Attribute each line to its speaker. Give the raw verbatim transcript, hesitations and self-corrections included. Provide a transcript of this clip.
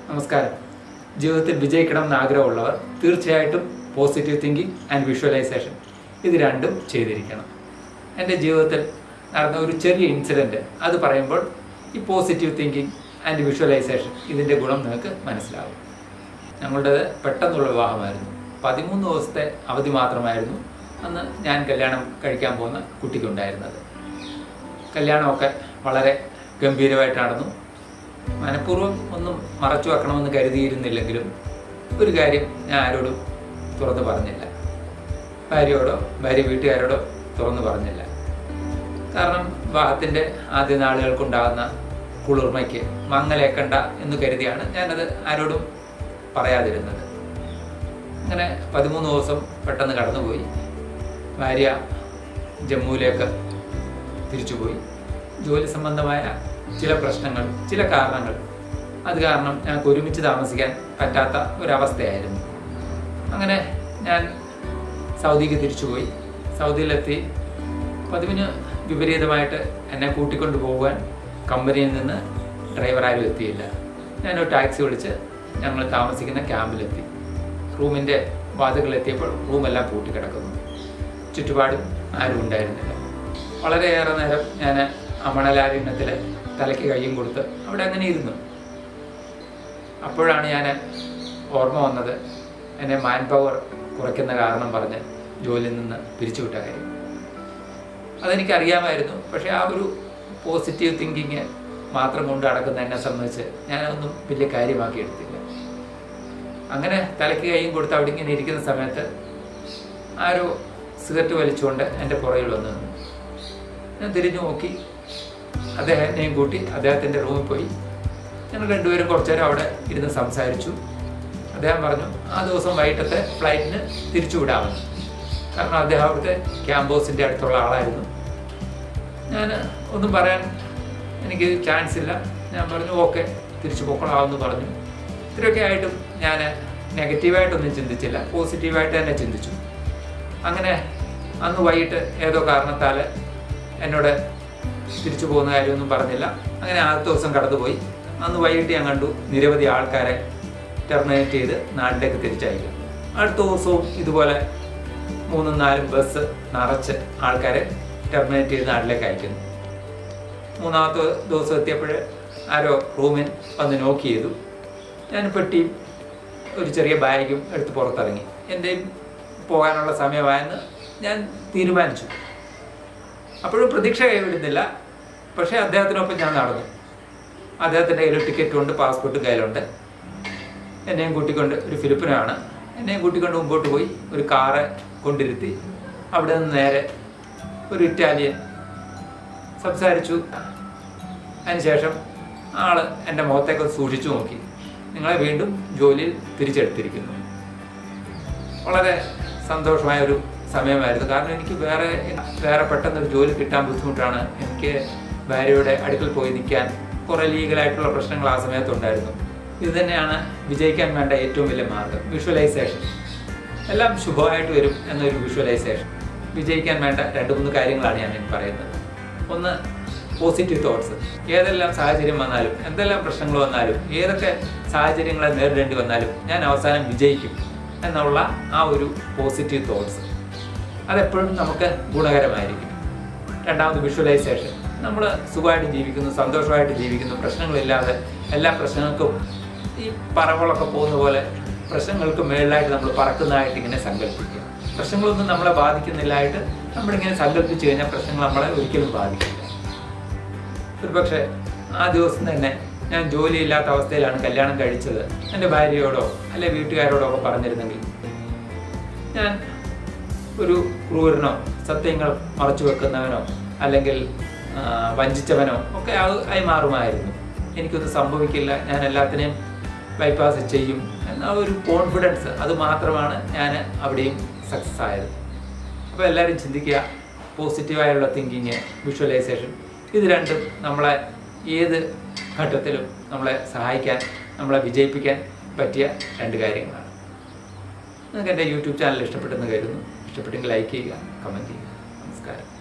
Speaker 1: നമസ്കാരം. ജീവിതത്തിൽ വിജയിക്കണമെന്ന് ആഗ്രഹമുള്ളവർ തീർച്ചയായിട്ടും പോസിറ്റീവ് തിങ്കിങ് ആൻഡ് വിഷ്വലൈസേഷൻ ഇത് രണ്ടും ചെയ്തിരിക്കണം. എൻ്റെ ജീവിതത്തിൽ നടന്ന ഒരു ചെറിയ ഇൻസിഡൻറ്റ് അത് പറയുമ്പോൾ ഈ പോസിറ്റീവ് തിങ്കിങ് ആൻഡ് വിഷ്വലൈസേഷൻ ഇതിൻ്റെ ഗുണം നിങ്ങൾക്ക് മനസ്സിലാവും. ഞങ്ങളുടേത് പെട്ടെന്നുള്ള വിവാഹമായിരുന്നു. പതിമൂന്ന് ദിവസത്തെ അവധി മാത്രമായിരുന്നു അന്ന് ഞാൻ കല്യാണം കഴിക്കാൻ പോകുന്ന കുട്ടിക്കുണ്ടായിരുന്നത്. കല്യാണമൊക്കെ വളരെ ഗംഭീരമായിട്ട് നടന്നു. മനഃപൂർവ്വം ഒന്നും മറച്ചു വെക്കണമെന്ന് കരുതിയിരുന്നില്ലെങ്കിലും ഒരു കാര്യം ഞാൻ ആരോടും തുറന്നു പറഞ്ഞില്ല. ഭാര്യയോടോ ഭാര്യ വീട്ടുകാരോടോ തുറന്നു പറഞ്ഞില്ല. കാരണം വിവാഹത്തിൻ്റെ ആദ്യ നാളുകൾക്കുണ്ടാകുന്ന കുളിർമയ്ക്ക് മങ്ങലേക്കണ്ട എന്ന് കരുതിയാണ് ഞാനത് ആരോടും പറയാതിരുന്നത്. അങ്ങനെ പതിമൂന്ന് ദിവസം പെട്ടെന്ന് കടന്നുപോയി. ഭാര്യ ജമ്മുവിലേക്ക് തിരിച്ചുപോയി. ജോലി സംബന്ധമായ ചില പ്രശ്നങ്ങൾ, ചില കാരണങ്ങൾ, അത് കാരണം ഞങ്ങൾക്ക് ഒരുമിച്ച് താമസിക്കാൻ പറ്റാത്ത ഒരവസ്ഥയായിരുന്നു. അങ്ങനെ ഞാൻ സൗദിക്ക് തിരിച്ചുപോയി. സൗദിയിലെത്തി പതിവിന് വിപരീതമായിട്ട് എന്നെ കൂട്ടിക്കൊണ്ട് പോകാൻ കമ്പനിയിൽ നിന്ന് ഡ്രൈവർ ആരും എത്തിയില്ല. ഞാനൊരു ടാക്സി വിളിച്ച് ഞങ്ങൾ താമസിക്കുന്ന ക്യാമ്പിലെത്തി. റൂമിൻ്റെ വാതിൽക്കലെത്തിയപ്പോൾ റൂമെല്ലാം പൂട്ടിക്കിടക്കുന്നു. ചുറ്റുപാടും ആരും ഉണ്ടായിരുന്നില്ല. വളരെയേറെ നേരം ഞാൻ ആ മണലാരണ്യത്തിൽ തലയ്ക്ക് കയ്യും കൊടുത്ത് അവിടെ അങ്ങനെ ഇരുന്നു. അപ്പോഴാണ് ഞാൻ ഓർമ്മ വന്നത് എന്നെ മാൻ പവർ കുറയ്ക്കുന്ന കാരണം പറഞ്ഞ് ജോലിയിൽ നിന്ന് പിരിച്ചുവിട്ട കാര്യം. അതെനിക്കറിയാമായിരുന്നു. പക്ഷേ ആ ഒരു പോസിറ്റീവ് തിങ്കിങ് മാത്രം കൊണ്ട് നടക്കുന്ന എന്നെ സംബന്ധിച്ച് ഞാനൊന്നും വലിയ കാര്യമാക്കി എടുത്തില്ല. അങ്ങനെ തലയ്ക്ക് കയ്യും കൊടുത്ത് അവിടെ ഇങ്ങനെ ഇരിക്കുന്ന സമയത്ത് ആരോ സിഗരറ്റ് വലിച്ചുകൊണ്ട് എൻ്റെ പുറകിൽ വന്നു നിന്നു. ഞാൻ തിരിഞ്ഞു നോക്കി. അദ്ദേഹത്തെയും കൂട്ടി അദ്ദേഹത്തിൻ്റെ റൂമിൽ പോയി. ഞങ്ങൾ രണ്ടുപേരും കുറച്ചു നേരം അവിടെ ഇരുന്ന് സംസാരിച്ചു. അദ്ദേഹം പറഞ്ഞു ആ ദിവസം വൈകിട്ടത്തെ ഫ്ലൈറ്റിന് തിരിച്ചു വിടാമെന്ന്. കാരണം അദ്ദേഹം അവിടുത്തെ ക്യാമ്പസിൻ്റെ അടുത്തുള്ള ആളായിരുന്നു. ഞാൻ ഒന്നും പറയാൻ എനിക്ക് ചാൻസ് ഇല്ല. ഞാൻ പറഞ്ഞു ഓക്കെ തിരിച്ചു പൊക്കളാവെന്ന് പറഞ്ഞു. ഇത്രയൊക്കെ ആയിട്ടും ഞാൻ നെഗറ്റീവായിട്ടൊന്നും ചിന്തിച്ചില്ല, പോസിറ്റീവായിട്ട് തന്നെ ചിന്തിച്ചു. അങ്ങനെ അന്ന് വൈകിട്ട് ഏതോ കാരണത്താൽ എന്നോട് തിരിച്ചു പോകുന്ന കാര്യമൊന്നും പറഞ്ഞില്ല. അങ്ങനെ ആദ്യത്തെ ദിവസം കടന്നുപോയി. അന്ന് വൈകിട്ട് ഞാൻ കണ്ടു നിരവധി ആൾക്കാരെ ടെർമിനേറ്റ് ചെയ്ത് നാട്ടിലേക്ക് തിരിച്ചയക്കും. അടുത്ത ദിവസവും ഇതുപോലെ മൂന്നും നാലും ബസ് നിറച്ച് ആൾക്കാരെ ടെർമിനേറ്റ് ചെയ്ത് നാട്ടിലേക്ക് അയക്കുന്നു. മൂന്നാമത്തെ ദിവസം എത്തിയപ്പോൾ ആരോ റൂമിൽ വന്ന് നോക്ക് ചെയ്തു. ഞാൻ പെട്ടിയും ഒരു ചെറിയ ബാഗും എടുത്ത് പുറത്തിറങ്ങി. എൻ്റെയും പോകാനുള്ള സമയമായെന്ന് ഞാൻ തീരുമാനിച്ചു. അപ്പോഴും പ്രതീക്ഷ കൈവിടുന്നില്ല. പക്ഷേ അദ്ദേഹത്തിനൊപ്പം ഞാൻ നടന്നു. അദ്ദേഹത്തിൻ്റെ കയ്യിൽ ടിക്കറ്റും ഉണ്ട്, പാസ്പോർട്ടും കയ്യിലുണ്ട്. എന്നെയും കൂട്ടിക്കൊണ്ട് ഒരു ഫിലിപ്പിനാണ് എന്നെയും കൂട്ടിക്കൊണ്ട് മുമ്പോട്ട് പോയി ഒരു കാറ് കൊണ്ടിരുത്തി. അവിടെ നിന്ന് നേരെ ഒരു ഇറ്റാലിയൻ സംസാരിച്ചു. അതിനുശേഷം ആൾ എൻ്റെ മുഖത്തേക്ക് സൂക്ഷിച്ചു നോക്കി. നിങ്ങളെ വീണ്ടും ജോലിയിൽ തിരിച്ചെടുത്തിരിക്കുന്നു. വളരെ സന്തോഷമായ ഒരു സമയമായിരുന്നു. കാരണം എനിക്ക് വേറെ വേറെ പെട്ടെന്നൊരു ജോലി കിട്ടാൻ ബുദ്ധിമുട്ടാണ്. എനിക്ക് ഭാര്യയുടെ അടുക്കൽ പോയി നിൽക്കാൻ കുറേ ലീഗലായിട്ടുള്ള പ്രശ്നങ്ങൾ ആ സമയത്തുണ്ടായിരുന്നു. ഇത് തന്നെയാണ് വിജയിക്കാൻ വേണ്ട ഏറ്റവും വലിയ മാർഗം, വിഷ്വലൈസേഷൻ. എല്ലാം ശുഭമായിട്ട് വരും എന്നൊരു വിഷ്വലൈസേഷൻ. വിജയിക്കാൻ വേണ്ട രണ്ട് മൂന്ന് കാര്യങ്ങളാണ് ഞാൻ പറയുന്നത്. ഒന്ന്, പോസിറ്റീവ് തോട്ട്സ്. ഏതെല്ലാം സാഹചര്യം വന്നാലും, എന്തെല്ലാം പ്രശ്നങ്ങൾ വന്നാലും, ഏതൊക്കെ സാഹചര്യങ്ങളെ നേരിടേണ്ടി വന്നാലും ഞാൻ അവസാനം വിജയിക്കും എന്നുള്ള ആ ഒരു പോസിറ്റീവ് തോട്ട്സ് അതെപ്പോഴും നമുക്ക് ഗുണകരമായിരിക്കും. രണ്ടാമത്, വിഷ്വലൈസേഷൻ. നമ്മൾ സുഖമായിട്ട് ജീവിക്കുന്നു, സന്തോഷമായിട്ട് ജീവിക്കുന്നു, പ്രശ്നങ്ങളില്ലാതെ എല്ലാ പ്രശ്നങ്ങൾക്കും ഈ പറവകളൊക്കെ പോകുന്ന പോലെ പ്രശ്നങ്ങൾക്ക് മേളിലായിട്ട് നമ്മൾ പറക്കുന്നതായിട്ട് ഇങ്ങനെ സങ്കല്പിക്കുക. പ്രശ്നങ്ങളൊന്നും നമ്മളെ ബാധിക്കുന്നില്ലായിട്ട് നമ്മളിങ്ങനെ സങ്കല്പിച്ചു കഴിഞ്ഞാൽ പ്രശ്നങ്ങൾ നമ്മളെ ഒരിക്കലും ബാധിക്കില്ല. ഒരുപക്ഷെ ആ ദിവസം തന്നെ ഞാൻ ജോലിയില്ലാത്ത അവസ്ഥയിലാണ് കല്യാണം കഴിച്ചത് എൻ്റെ ഭാര്യയോടോ അല്ലെ വീട്ടുകാരോടോ ഒക്കെ പറഞ്ഞിരുന്നെങ്കിൽ ഞാൻ ഒരു ക്രൂരനോ സത്യങ്ങൾ മറച്ചു വെക്കുന്നവനോ അല്ലെങ്കിൽ വഞ്ചിച്ചവനോ ഒക്കെ ആയി മാറുമായിരുന്നു. എനിക്കൊന്നും സംഭവിക്കില്ല, ഞാൻ എല്ലാത്തിനെയും ബൈപ്പാസ് ചെയ്യും എന്ന ഒരു കോൺഫിഡൻസ്, അത് മാത്രമാണ് ഞാൻ അവിടെയും സക്സസ് ആയത്. അപ്പോൾ എല്ലാവരും ചിന്തിക്കുക, പോസിറ്റീവായുള്ള തിങ്കിങ്, വിഷ്വലൈസേഷൻ, ഇത് രണ്ടും നമ്മളെ ഏത് ഘട്ടത്തിലും നമ്മളെ സഹായിക്കാൻ, നമ്മളെ വിജയിപ്പിക്കാൻ പറ്റിയ രണ്ട് കാര്യങ്ങളാണ്. നിങ്ങൾക്ക് എൻ്റെ യൂട്യൂബ് ചാനൽ ഇഷ്ടപ്പെട്ടെന്ന് കരുതുന്നു. ഇഷ്ടപ്പെട്ടെങ്കിൽ ലൈക്ക് ചെയ്യുക, കമൻറ്റ് ചെയ്യുക. നമസ്കാരം.